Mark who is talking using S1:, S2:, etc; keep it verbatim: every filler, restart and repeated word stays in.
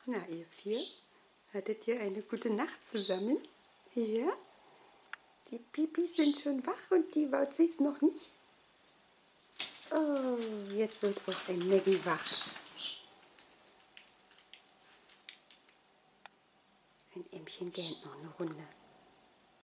S1: Na, ihr vier, hattet ihr eine gute Nacht zusammen? Ja? Die Pipis sind schon wach und die Wauzis noch nicht. Oh, jetzt wird auch ein Maggie wach. Ein Ämmchen gähnt noch eine Runde.